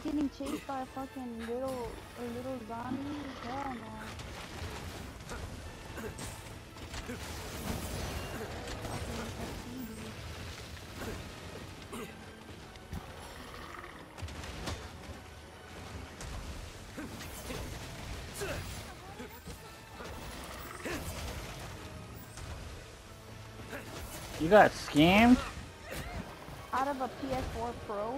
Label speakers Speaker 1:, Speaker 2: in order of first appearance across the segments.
Speaker 1: getting chased by a fucking little zombie? Hell no.
Speaker 2: You got scammed?
Speaker 1: Out of a PS4 Pro?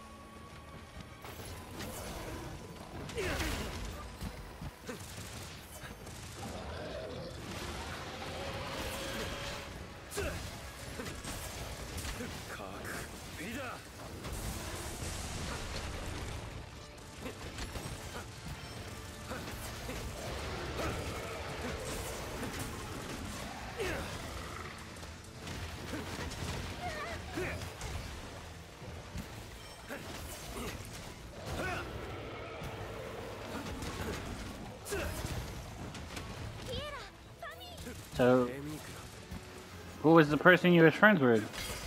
Speaker 2: So, who was the person you was friends with?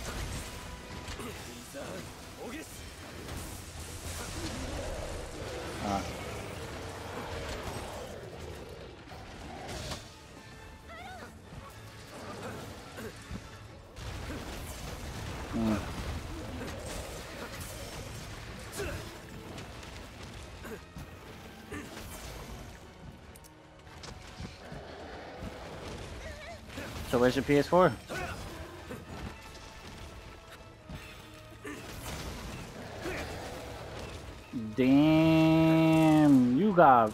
Speaker 2: So where's your PS4? Damn, you got...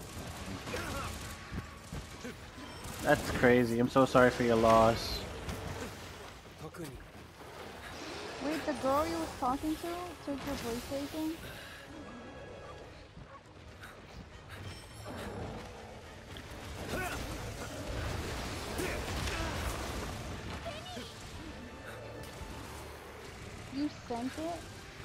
Speaker 2: That's crazy. I'm so sorry for your loss.
Speaker 1: Wait, the girl you was talking to took your PlayStation? You sent it?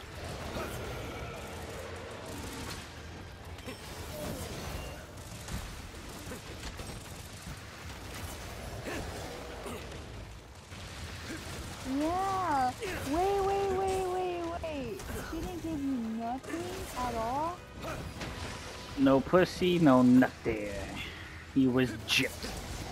Speaker 1: Yeah. Wait. She didn't give you nothing at all?
Speaker 2: No pussy, no nothing. He was gypped.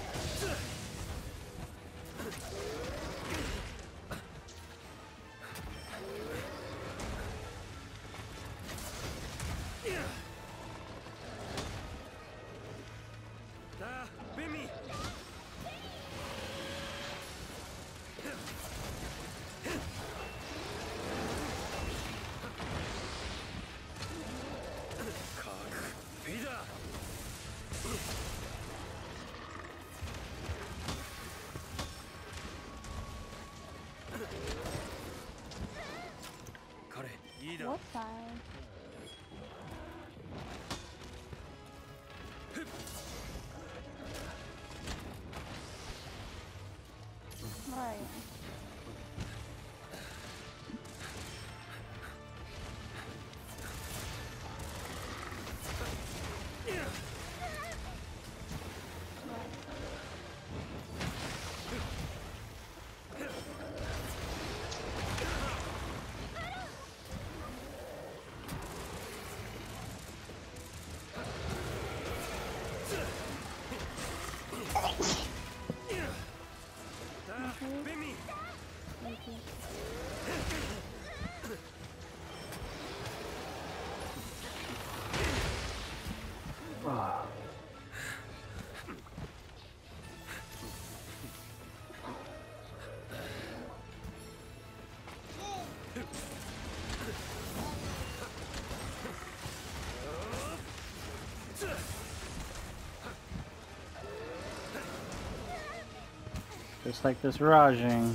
Speaker 1: What side? Right.
Speaker 2: Just like this Rajing.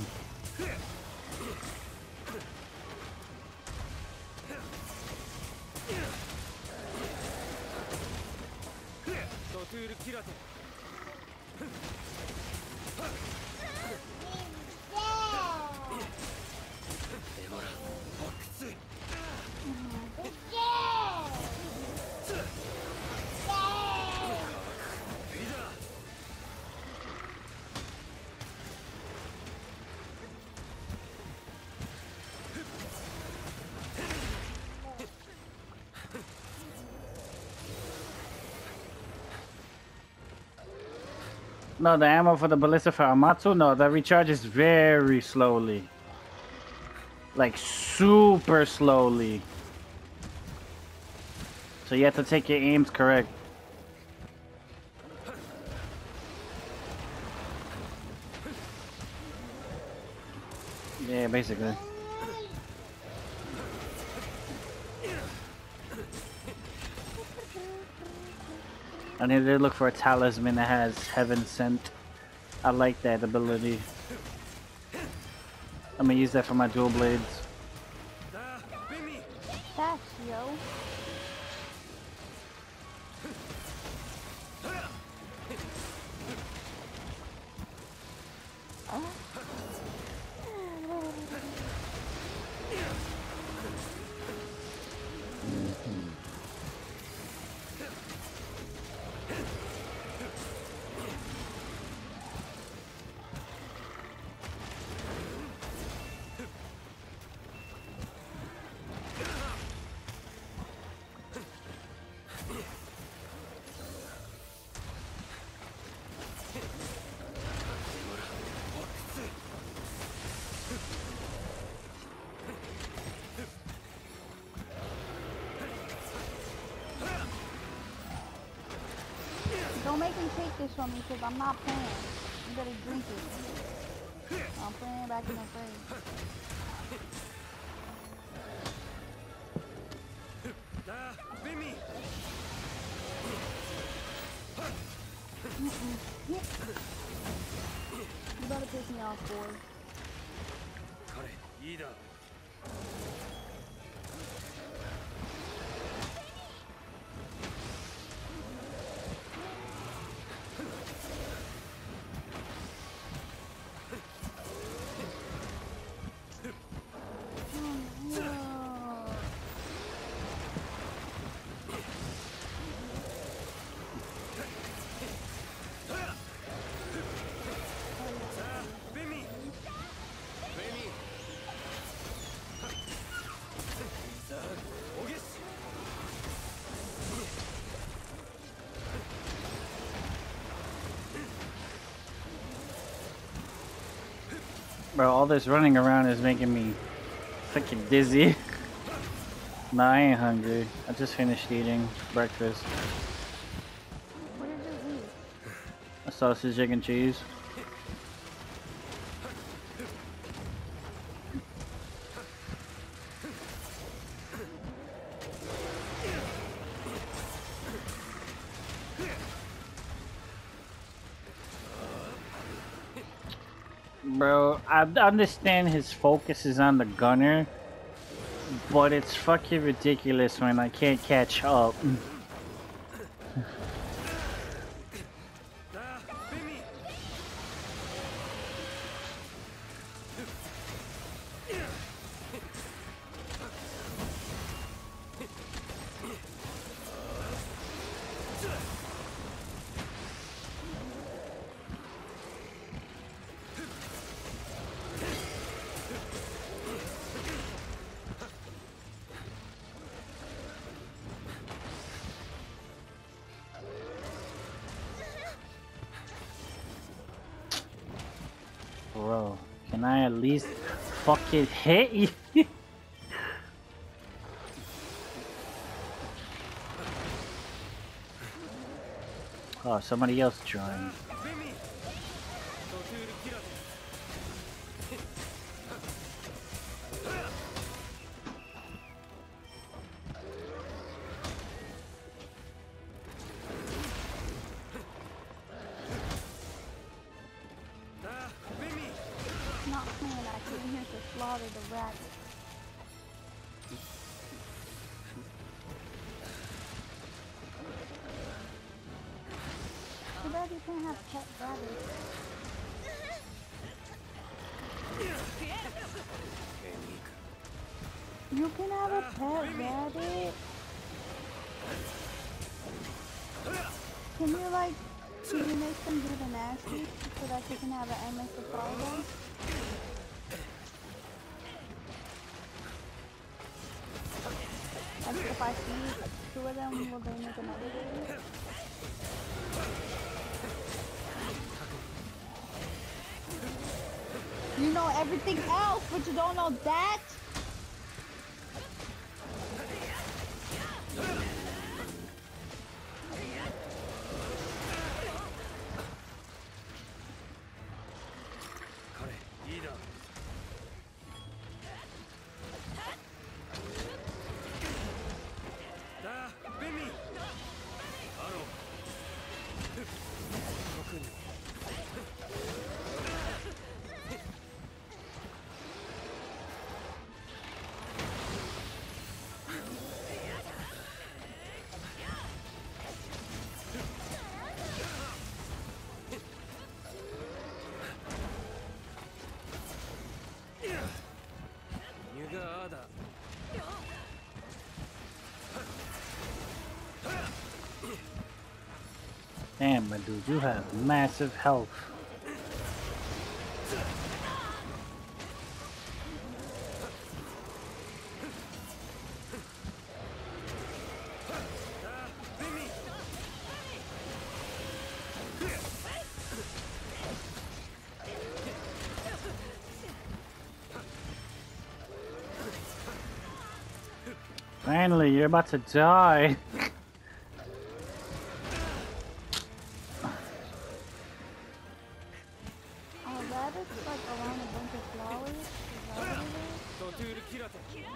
Speaker 2: No, the ammo for the ballista for Amatsu, no, that recharges very slowly. Like super slowly. So you have to take your aims correct. Yeah, basically. I need to look for a talisman that has heaven sent. I like that ability. I'm gonna use that for my dual blades.
Speaker 1: That's yo. Don't make me take this from me because I'm not playing. You better drink it. I'm playing back in the fridge. You better piss me off, boy.
Speaker 2: Bro, all this running around is making me freaking dizzy. Nah, I ain't hungry. I just finished eating breakfast.
Speaker 1: What did you eat?
Speaker 2: A sausage, egg, and cheese. Bro, I understand his focus is on the gunner, but it's fucking ridiculous when I can't catch up. Bro, can I at least fucking hit you? Oh, somebody else joined.
Speaker 1: Not playing. I came here to slaughter the rabbit. Too bad you can't have pet rabbits. You can have a pet rabbit. Can you like, can you make them do the nasty so that you can have an endless supply of them? And if I see two of them, will they make another baby? know everything else, but you don't know that.
Speaker 2: Damn, my dude, you have massive health. Finally, you're about to die.
Speaker 1: Oh, that is like around a bunch of flowers. Is that what it is?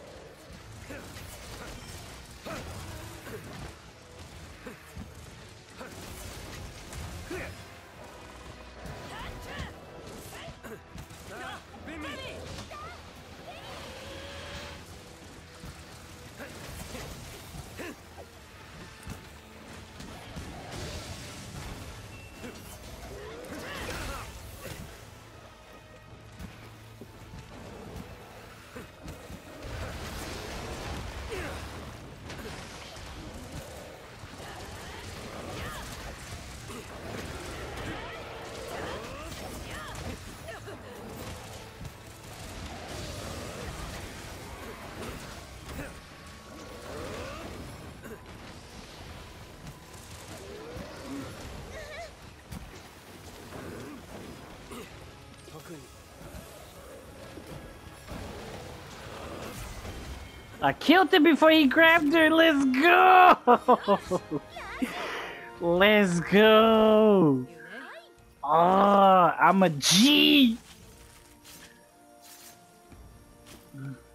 Speaker 2: I killed him before he grabbed her. Let's go. Let's go. Oh, I'm a G.